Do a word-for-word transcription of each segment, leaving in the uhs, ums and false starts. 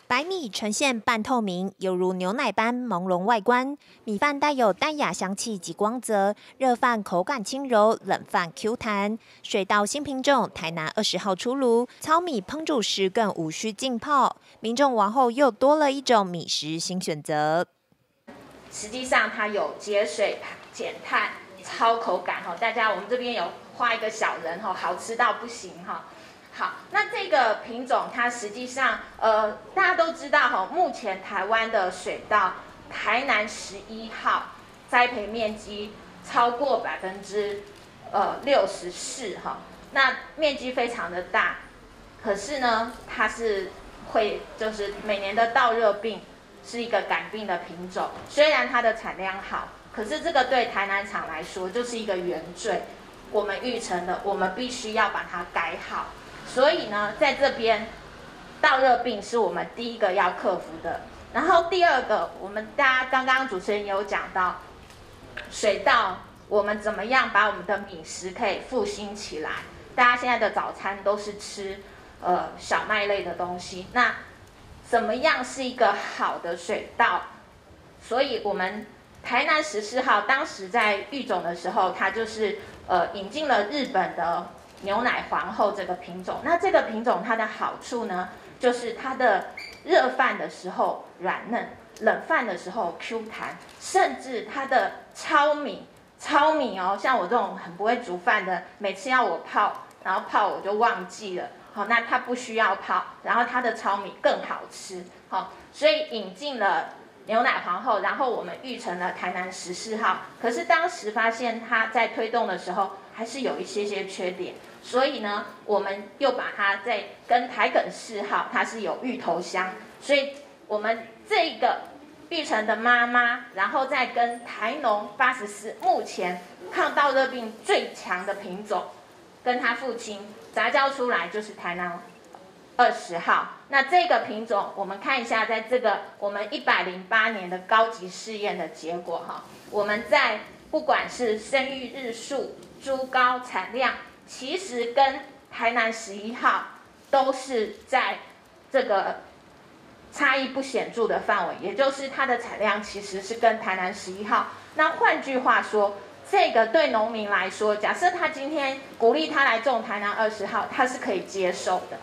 白米呈现半透明，犹如牛奶般朦胧外观。米饭带有淡雅香气及光泽，热饭口感轻柔，冷饭 Q 弹。水稻新品种台南二十号出炉，糙米烹煮时更无需浸泡，民众往后又多了一种米食新选择。 实际上它有节水、减碳、超口感哈，大家我们这边有画一个小人哈，好吃到不行哈。好，那这个品种它实际上，呃，大家都知道哈，目前台湾的水稻台南十一号栽培面积超过百分之呃六十四哈，那面积非常的大，可是呢，它是会就是每年的稻热病是一个感病的品种，虽然它的产量好，可是这个对台南厂来说就是一个原罪，我们育成的，我们必须要把它改好。所以呢，在这边，稻热病是我们第一个要克服的。然后第二个，我们大家刚刚主持人也有讲到，水稻我们怎么样把我们的米食可以复兴起来？大家现在的早餐都是吃呃小麦类的东西，那怎么样是一个好的水稻？所以我们台南十四号当时在育种的时候，它就是呃引进了日本的牛奶皇后这个品种。那这个品种它的好处呢，就是它的热饭的时候软嫩，冷饭的时候 Q 弹，甚至它的糙米，糙米哦，像我这种很不会煮饭的，每次要我泡，然后泡我就忘记了。好，那它不需要泡，然后它的糙米更好吃。好，所以引进了牛奶皇后，然后我们育成了台南十四号。可是当时发现它在推动的时候，还是有一些些缺点。所以呢，我们又把它再跟台梗四号，它是有芋头香，所以我们这个育成的妈妈，然后再跟台农八十四目前抗稻热病最强的品种，跟他父亲杂交出来就是台南二十号。那这个品种，我们看一下，在这个我们一百零八年的高级试验的结果哈，我们在不管是生育日数、株高、产量，其实跟台南十一号都是在这个差异不显著的范围，也就是它的产量其实是跟台南十一号。那换句话说，这个对农民来说，假设他今天鼓励他来种台南二十号，他是可以接受的。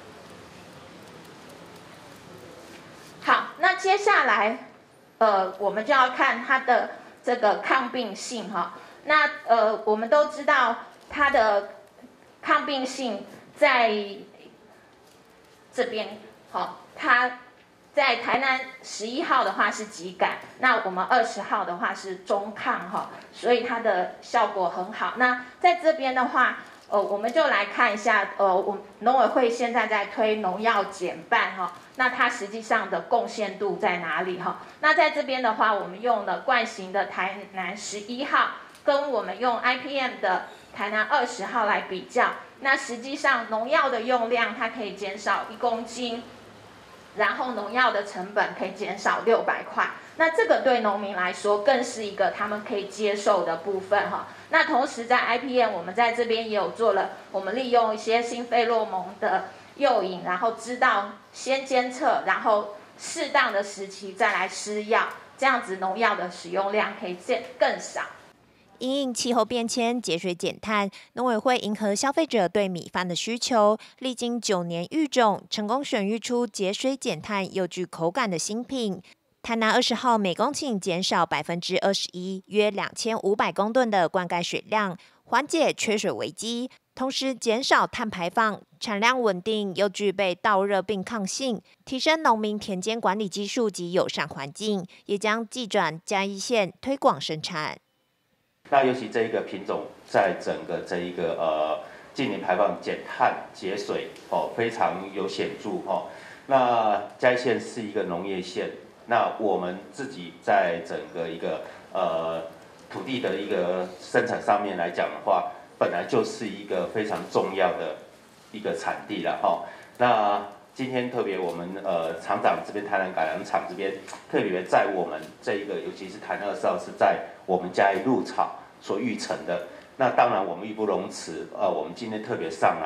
好，那接下来，呃，我们就要看它的这个抗病性哈。那呃，我们都知道它的抗病性在这边，好，它在台南十一号的话是极感，那我们二十号的话是中抗哈，所以它的效果很好。那在这边的话，呃，我们就来看一下，呃，我农委会现在在推农药减半哈，那它实际上的贡献度在哪里哈？那在这边的话，我们用了惯型的台南十一号，跟我们用 I P M 的台南二十号来比较，那实际上农药的用量它可以减少一公斤，然后农药的成本可以减少六百块，那这个对农民来说更是一个他们可以接受的部分哈。那同时在 I P M 我们在这边也有做了，我们利用一些新费洛蒙的诱引，然后知道先监测，然后适当的时期再来施药，这样子农药的使用量可以更少。 因应气候变迁、节水减碳，农委会迎合消费者对米饭的需求，历经九年育种，成功选育出节水减碳又具口感的新品。台南二十号每公顷减少百分之二十一，约两千五百公吨的灌溉水量，缓解缺水危机，同时减少碳排放，产量稳定，又具备稻热病抗性，提升农民田间管理技术及友善环境，也将技转嘉义县推广生产。 那尤其这一个品种，在整个这一个呃近年排放减碳节水哦非常有显著哦。那嘉义县是一个农业县，那我们自己在整个一个呃土地的一个生产上面来讲的话，本来就是一个非常重要的一个产地了哈。那今天特别我们呃厂长这边台南改良场这边特别在我们这一个，尤其是台南二十号是在我们嘉义鹿草所育成的。那当然我们义不容辞，呃，我们今天特别上来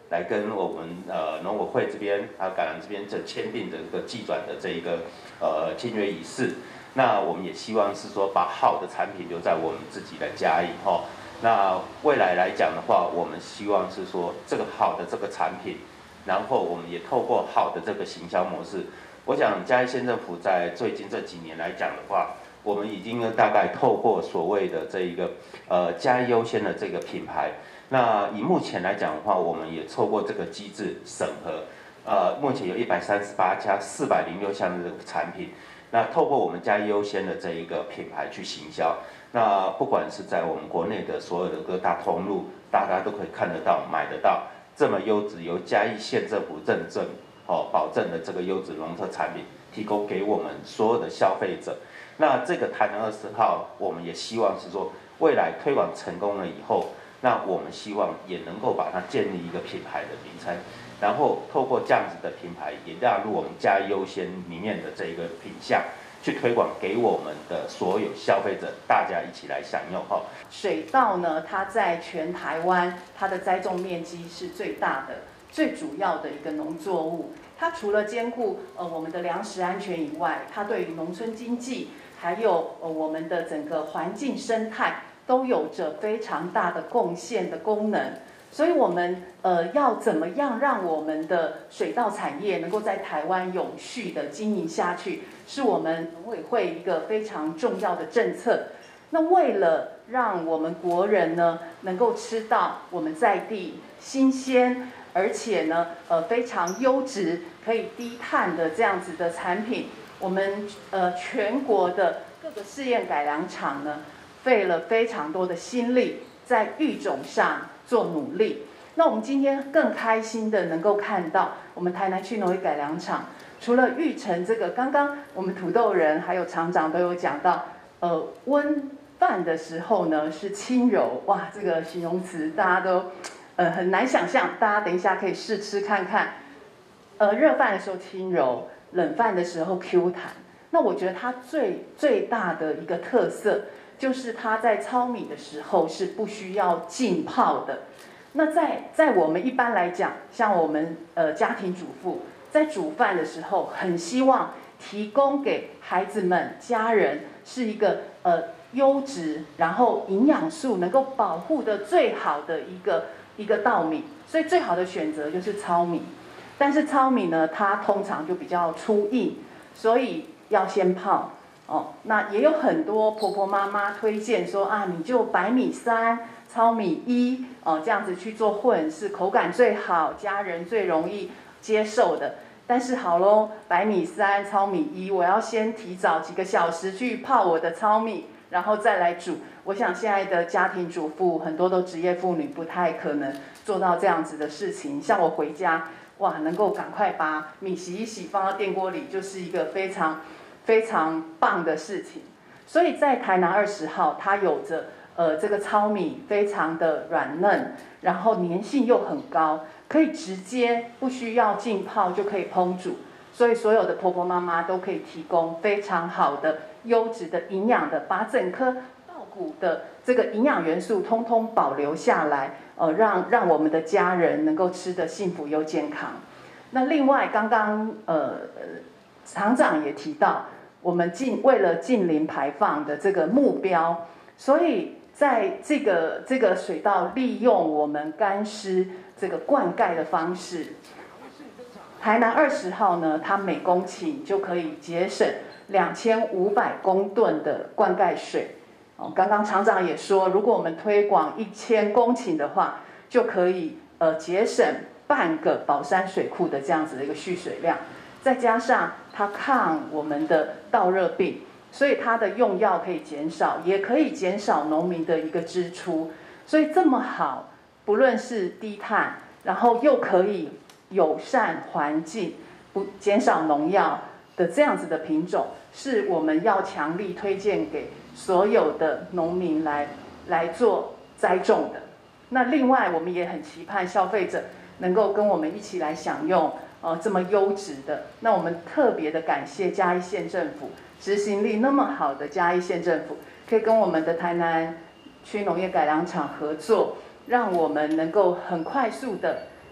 来跟我们呃农委会这边还有橄榄这边这签订的一个技转的这一个呃签约仪式。那我们也希望是说把好的产品留在我们自己的嘉义哈。那未来来讲的话，我们希望是说这个好的这个产品，然后我们也透过好的这个行销模式，我想嘉义县政府在最近这几年来讲的话，我们已经大概透过所谓的这一个呃嘉义优先的这个品牌，那以目前来讲的话，我们也透过这个机制审核，呃，目前有一百三十八家四百零六项的这个产品，那透过我们嘉义优先的这一个品牌去行销。那不管是在我们国内的所有的各大通路，大家都可以看得到、买得到这么优质由嘉义县政府认证、哦保证的这个优质农特产品，提供给我们所有的消费者。那这个台南二十号，我们也希望是说，未来推广成功了以后，那我们希望也能够把它建立一个品牌的名称，然后透过这样子的品牌，也纳入我们嘉义优先里面的这个品项。去推广给我们的所有消费者，大家一起来享用哈。 水稻呢，它在全台湾它的栽种面积是最大的、最主要的一个农作物。它除了兼顾呃我们的粮食安全以外，它对于农村经济还有呃我们的整个环境生态都有着非常大的贡献的功能。所以我们呃要怎么样让我们的水稻产业能够在台湾永续的经营下去，是我们农委会一个非常重要的政策。那为了让我们国人呢能够吃到我们在地新鲜，而且呢呃非常优质、可以低碳的这样子的产品，我们呃全国的各个试验改良场呢费了非常多的心力在育种上做努力。那我们今天更开心的能够看到，我们台南区农业改良场除了育成这个，刚刚我们土豆人还有厂长都有讲到，呃，温饭的时候呢是轻柔，哇，这个形容词大家都呃很难想象，大家等一下可以试吃看看。呃，热饭的时候轻柔，冷饭的时候 Q 弹。那我觉得它最最大的一个特色，就是它在糙米的时候是不需要浸泡的。那在在我们一般来讲，像我们呃家庭主妇在煮饭的时候，很希望提供给孩子们、家人是一个呃优质，然后营养素能够保护的最好的一个一个稻米，所以最好的选择就是糙米。但是糙米呢，它通常就比较粗硬，所以要先泡。哦，那也有很多婆婆妈妈推荐说啊，你就白米三、糙米一，哦，这样子去做混是口感最好，家人最容易接受的。但是好咯，白米三、糙米一，我要先提早几个小时去泡我的糙米，然后再来煮。我想现在的家庭主妇很多都职业妇女，不太可能做到这样子的事情。像我回家，哇，能够赶快把米洗一洗，放到电锅里，就是一个非常非常棒的事情。所以在台南二十号，它有着呃这个糙米非常的软嫩，然后粘性又很高，可以直接不需要浸泡就可以烹煮。所以所有的婆婆妈妈都可以提供非常好的优质的营养的，把整颗稻谷的这个营养元素通通保留下来，呃，让让我们的家人能够吃得幸福又健康。那另外，刚刚呃厂长也提到，我们近为了近零排放的这个目标，所以在这个这个水稻利用我们干湿这个灌溉的方式。台南二十号呢，它每公顷就可以节省两千五百公吨的灌溉水。哦，刚刚厂长也说，如果我们推广一千公顷的话，就可以呃节省半个宝山水库的这样子的一个蓄水量。再加上它抗我们的稻热病，所以它的用药可以减少，也可以减少农民的一个支出。所以这么好，不论是低碳，然后又可以友善环境，不减少农药的这样子的品种，是我们要强力推荐给所有的农民来来做栽种的。那另外，我们也很期盼消费者能够跟我们一起来享用呃这么优质的。那我们特别的感谢嘉义县政府执行力那么好的嘉义县政府，可以跟我们的台南区农业改良场合作，让我们能够很快速的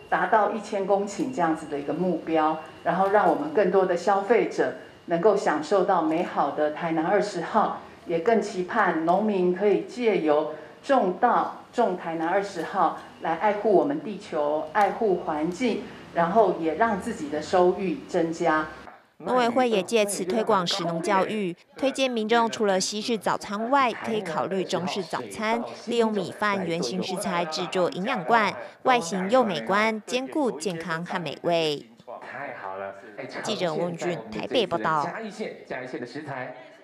达到一千公顷这样子的一个目标，然后让我们更多的消费者能够享受到美好的台南二十号，也更期盼农民可以借由种稻、种台南二十号来爱护我们地球、爱护环境，然后也让自己的收益增加。 农委会也借此推广食农教育，推荐民众除了西式早餐外，可以考虑中式早餐，利用米饭原型食材制作营养罐，外形又美观，兼顾健康和美味。 太好了！ 记者温俊台北报道。 嘉义县嘉义县的食材。